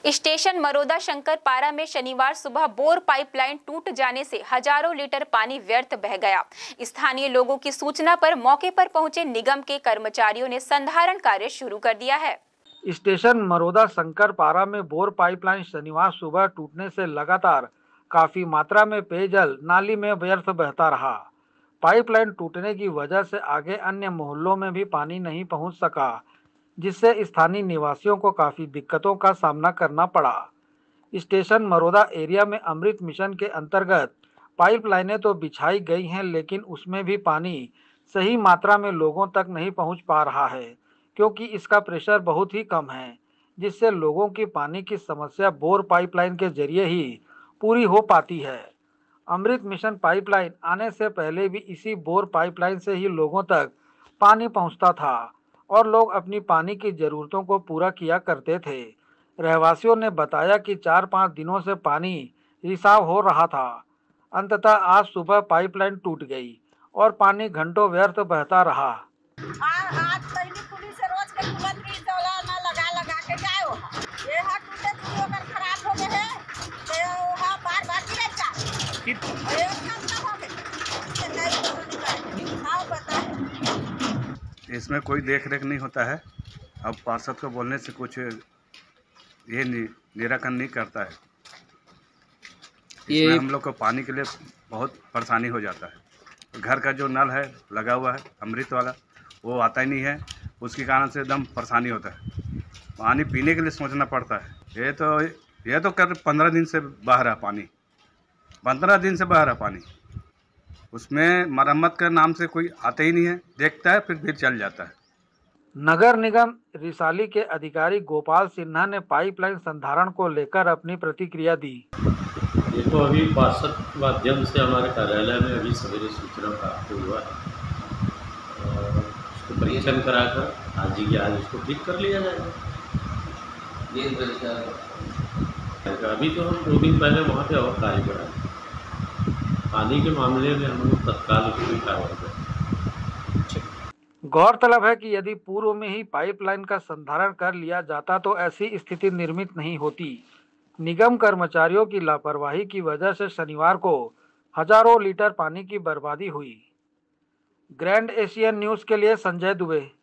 Station Maroda शंकरपारा में शनिवार सुबह बोर पाइपलाइन टूट जाने से हजारों लीटर पानी व्यर्थ बह गया। स्थानीय लोगों की सूचना पर मौके पर पहुंचे निगम के कर्मचारियों ने संधारण कार्य शुरू कर दिया है। स्टेशन मरोदा शंकरपारा में बोर पाइपलाइन शनिवार सुबह टूटने से लगातार काफी मात्रा में पेयजल नाली में व्यर्थ बहता रहा। पाइपलाइन टूटने की वजह से आगे अन्य मोहल्लों में भी पानी नहीं पहुंच सका, जिससे स्थानीय निवासियों को काफी दिक्कतों का सामना करना पड़ा। स्टेशन मरोदा एरिया में अमृत मिशन के अंतर्गत पाइपलाइनें तो बिछाई गई हैं, लेकिन उसमें भी पानी सही मात्रा में लोगों तक नहीं पहुंच पा रहा है, क्योंकि इसका प्रेशर बहुत ही कम है, जिससे लोगों की पानी की समस्या बोर पाइपलाइन के जरिए ही पूरी हो पाती है। अमृत मिशन पाइपलाइन आने से पहले भी इसी बोर पाइपलाइन से ही लोगों तक पानी पहुंचता था और लोग अपनी पानी की ज़रूरतों को पूरा किया करते थे। रहवासियों ने बताया कि 4-5 दिनों से पानी रिसाव हो रहा था। अंततः आज सुबह पाइपलाइन टूट गई और पानी घंटों व्यर्थ बहता रहा। आज पहली पुलिस रोज के तुरंत भी तोला ना लगा के जाए हो ये हाथ टूटे तो अगर खराब हो गए है तो हा बार गिरेगा ये खत्म हो गए नहीं हां बता। इसमें कोई देख रेख नहीं होता है। अब पार्षद को बोलने से कुछ ये निराकरण नहीं करता है। इसमें हम लोग को पानी के लिए बहुत परेशानी हो जाता है। घर का जो नल है लगा हुआ है अमृत वाला, वो आता ही नहीं है। उसके कारण से एकदम परेशानी होता है। पानी पीने के लिए सोचना पड़ता है। ये तो कर 15 दिन से बह रहा पानी, 15 दिन से बह रहा पानी। उसमें मरम्मत का नाम से कोई आता ही नहीं है, देखता है फिर चल जाता है। नगर निगम रिसाली के अधिकारी गोपाल सिन्हा ने पाइपलाइन संधारण को लेकर अपनी प्रतिक्रिया दी। ये तो अभी पार्षद माध्यम से हमारे कार्यालय में अभी सवेरे सूचना प्राप्त हुआ है और उसको परीक्षण कराकर आज ही आज उसको ठीक कर लिया जाएगा। अभी तो हम 2 दिन पहले वहाँ पे और कार्य कराए। पानी के मामले में हम लोग तत्काल उसकी कार्रवाई करें। गौरतलब है कि यदि पूर्व में ही पाइपलाइन का संधारण कर लिया जाता तो ऐसी स्थिति निर्मित नहीं होती। निगम कर्मचारियों की लापरवाही की वजह से शनिवार को हजारों लीटर पानी की बर्बादी हुई। ग्रैंड एशियन न्यूज़ के लिए संजय दुबे।